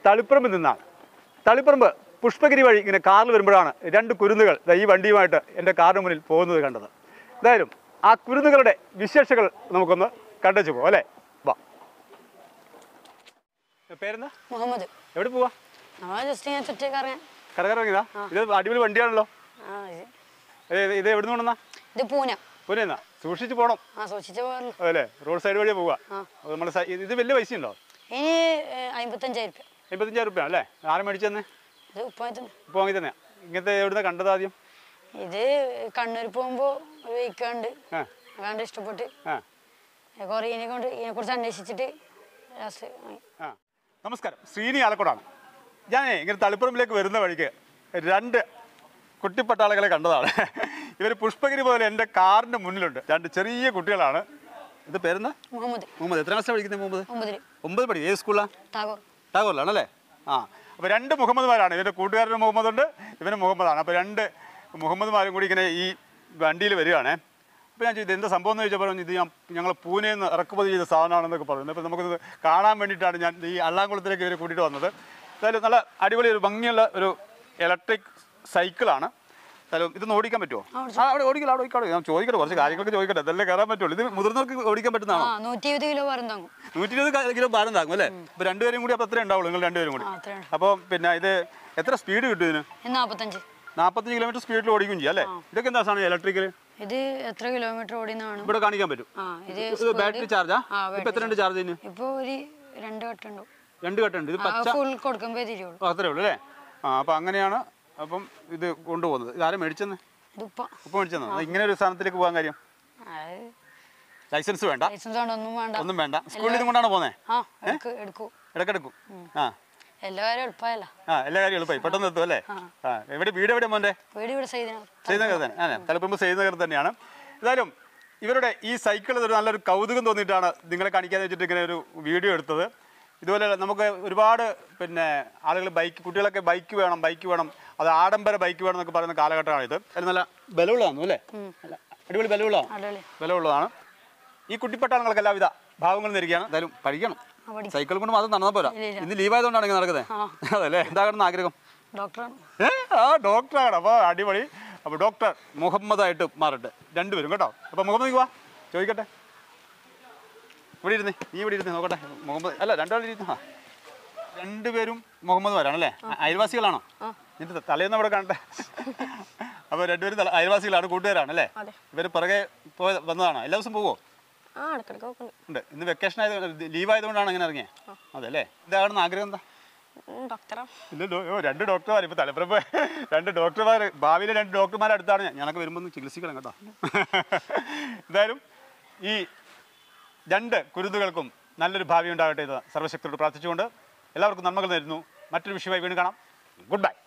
തളിപ്പറമ്പിൽ നിന്നാണ്. തളിപ്പറമ്പ് പുഷ്പഗിരി വഴി ഇങ്ങനെ കാറിൽ വരുമ്പോഴാണ് രണ്ട് കുരുന്നുകൾ ഈ വണ്ടിയുമായിട്ട് എൻ്റെ കാറിന് മുന്നിൽ പോകുന്നത് കണ്ടത്. എന്തായാലും ആ കുരുന്നുകളുടെ വിശേഷങ്ങൾ നമുക്കൊന്ന് കണ്ടു പോകാം അല്ലേ? വാ. പേരെന്താ? മുഹമ്മദ്. എവിടെ പോവാ? കറങ്ങിയതാ? ഇത് അടിപൊളി വണ്ടിയാണല്ലോ. ഇത് എവിടെ നിന്ന് കൊണ്ടുവന്നാ? ഇത് പൂനെന്നാ? സൂക്ഷിച്ച് പോകണം അതല്ലേ? റോഡ് സൈഡ് വഴിയാ പോവാ. ഇത് വലിയ പൈസ ഉണ്ടോ? 55,000 രൂപ അല്ലേ? ആരെ മേടിച്ചു തന്നെ? ഉപ്പ വാങ്ങി തന്നെ. ഇങ്ങനത്തെ എവിടുന്ന കണ്ടത് ആദ്യം? ഇത് കണ്ണൂർ പോകുമ്പോ വെഹിക്കണ്ട് കണ്ട് ഇഷ്ടപ്പെട്ട് കുറെ ഇതിനെ കുറിച്ച് അന്വേഷിച്ചിട്ട്. നമസ്കാരം, ശ്രീനി ആലക്കോടാണ്. ഞാൻ ഇങ്ങനെ തളിപ്പറമ്പിലേക്ക് വരുന്ന വഴിക്ക് രണ്ട് കുട്ടിപ്പട്ടാളകളെ കണ്ടതാണ്. ഇവർ പുഷ്പഗിരി പോലെ എൻ്റെ കാറിൻ്റെ മുന്നിലുണ്ട്. രണ്ട് ചെറിയ കുട്ടികളാണ്. ഇത് പേരെന്താ? മുഹമ്മദ്. എത്ര ക്ലാസ്സിലാണ് പഠിക്കുന്നത്? മുഹമ്മദ് 9 പഠിക്കും. ഏത് സ്കൂളാണ്? ടാഗോറിലാണല്ലേ? അപ്പോൾ രണ്ട് മുഹമ്മദ്മാരാണ്. ഇവൻ്റെ കൂട്ടുകാരന് മുഹമ്മദ് ഉണ്ട്, ഇവന് മുഹമ്മദാണ്. അപ്പോൾ രണ്ട് മുഹമ്മദ്മാരും കൂടി ഇങ്ങനെ ഈ വണ്ടിയിൽ വരികയാണേ. അപ്പോൾ ഞാൻ ചോദിച്ചത് എന്താ സംഭവം എന്ന് ചോദിച്ചാൽ പറഞ്ഞു, ഇത് ഞങ്ങൾ പൂനെയിൽ നിന്ന് ഇറക്കുമതി ചെയ്ത സാധനമാണെന്നൊക്കെ പറഞ്ഞു. അപ്പോൾ നമുക്കിത് കാണാൻ വേണ്ടിയിട്ടാണ് ഞാൻ ഈ അള്ളാംകുളത്തിലേക്ക് ഇവർ കൂട്ടിയിട്ട് വന്നത്. എന്തായാലും നല്ല അടിപൊളി ഒരു ഭംഗിയുള്ള ഒരു ഇലക്ട്രിക് സൈക്കിളാണ്. സ്ഥലം ഇതൊന്ന് ഓടിക്കാൻ പറ്റുമോ? അവിടെ ഓടിക്കല. ഞാൻ ചോദിക്കട്ടെ, കുറച്ച് കാര്യങ്ങളൊക്കെ ചോദിക്കട്ടെ, അതല്ലേ കയറാൻ പറ്റുള്ളൂ. ഇത് മുതിർന്നവർക്ക് ഓടിക്കാൻ പറ്റുന്നതാണോ? 120 കിലോ ഭാരം താങ്ങും അല്ലേ? ഇപ്പോൾ രണ്ടുപേരും കൂടി അപ്പോൾ അത്രേ ഉണ്ടാവുള്ളൂ, നിങ്ങൾ രണ്ടുപേരും കൂടി. അപ്പോൾ പിന്നെ ഇത് എത്ര സ്പീഡ് കിട്ടും ഇതിന്? 45 കിലോമീറ്റർ സ്പീഡിൽ ഓടിക്കും ചെയ്യാം അല്ലേ? ഇതൊക്കെ എന്താ സാധനം ഇലക്ട്രിക്കൽ? ഇത് എത്ര കിലോമീറ്റർ ഓടിനാണ് ഇവിടെ കാണിക്കാൻ പറ്റും. ഇത് ബാറ്ററി ചാർജാ? ഇപ്പൊ എത്ര ഉണ്ട് ചാർജ്? ഇപ്പൊ ഒരു 2 ഘട്ടമുണ്ട്. 2 ഘട്ടമുണ്ട്. ഇത് അത്രേ ഉള്ളൂ അല്ലേ? അപ്പൊ അങ്ങനെയാണ്. അപ്പം ഇത് കൊണ്ടുപോകുന്നത്. ഇതാരും മേടിച്ചെന്ന്? ഉപ്പ മേടിച്ചെന്നോ? ഇങ്ങനെ ഒരു സ്ഥാനത്തിലേക്ക് പോകാൻ കാര്യം? ലൈസൻസ് വേണ്ട, ഒന്നും വേണ്ട. സ്കൂളിൽ ഇതും കൊണ്ടാണ് പോകുന്നത്? ഇടക്കെടുക്കും. എല്ലാ കാര്യം എളുപ്പമായി, പെട്ടെന്ന് എത്തും അല്ലേ? വീട് എവിടെ മോൻ്റെ? ശ്രീനഗർ തന്നെ. തളിപ്പറമ്പ് ശ്രീനഗർ തന്നെയാണ്. എന്തായാലും ഇവരുടെ ഈ സൈക്കിൾ ഒരു നല്ലൊരു കൗതുകം തോന്നിയിട്ടാണ് നിങ്ങളെ കാണിക്കാന്ന് വെച്ചിട്ട് ഇങ്ങനെ ഒരു വീഡിയോ എടുത്തത്. ഇതുപോലെ നമുക്ക് ഒരുപാട് പിന്നെ ആളുകൾ കുട്ടികളൊക്കെ ബൈക്ക് വേണം, അത് ആഡംബര ബൈക്ക് വേണം എന്നൊക്കെ പറയുന്ന കാലഘട്ടമാണിത്. അതിൽ നല്ല ബലമുള്ളതാണ് അല്ലേ? അടിപൊളി ബലമുള്ളതാണ്. ഈ കുട്ടിപ്പട്ടാളങ്ങൾക്ക് എല്ലാവിധ ഭാവങ്ങളും നേരുകയാണ്. എന്തായാലും പഠിക്കണം. സൈക്കിൾ കൊണ്ട് മാത്രം നടന്നാൽ പോരാ. ഇന്ന് ലീവായതുകൊണ്ടാണ് ഇങ്ങനെ നടക്കുന്നത് അതല്ലേ? എന്താകണമെന്ന് ആഗ്രഹം? ഡോക്ടറാണ്. അപ്പോൾ അടിപൊളി. അപ്പോൾ ഡോക്ടർ മുഹമ്മദായിട്ട് മാറട്ടെ രണ്ടുപേരും കേട്ടോ. അപ്പോൾ മുഹമ്മദ് വാ, ചോദിക്കട്ടെ. ഇവിടെ ഇരുന്നേ നോക്കട്ടെ. മുഹമ്മദ് അല്ല, രണ്ടുപേരും മുഹമ്മദ്മാരാണല്ലേ? അയൽവാസികളാണോ? ഇതിന്റെ തലേന്ന് അവിടെ കാണട്ടെ. അപ്പോൾ രണ്ടുപേരും അയൽവാസികളാണ്, കൂട്ടുകാരാണല്ലേ? ഇവർ പുറകെ വന്നതാണോ? എല്ലാ ദിവസം പോവോ? ഉണ്ട്. ഇന്ന് വെക്കേഷൻ ലീവ് ആയതുകൊണ്ടാണ് അങ്ങനെ ഇറങ്ങിയത് അതല്ലേ? ഇതാണെന്ന് ആഗ്രഹം എന്താ? ഇല്ലല്ലോ. 2 ഡോക്ടർമാർ. ഇപ്പൊ തലപ്പുറപ്പ് 2 ഡോക്ടർമാർ, ഭാവിയിലെ 2 ഡോക്ടർമാർ അടുത്താണ്. ഞാനൊക്കെ വരുമ്പോൾ ചികിത്സിക്കണം കേട്ടോ. എന്തായാലും ഈ 2 കുരുന്നുകൾക്കും നല്ലൊരു ഭാവി ഉണ്ടാകട്ടെ എന്ന് സർവശക്തിയോട് പ്രാർത്ഥിച്ചുകൊണ്ട് എല്ലാവർക്കും നന്മകൾ നേരുന്നു. മറ്റൊരു വിഷയമായി വീണ്ടും കാണാം. Good bye.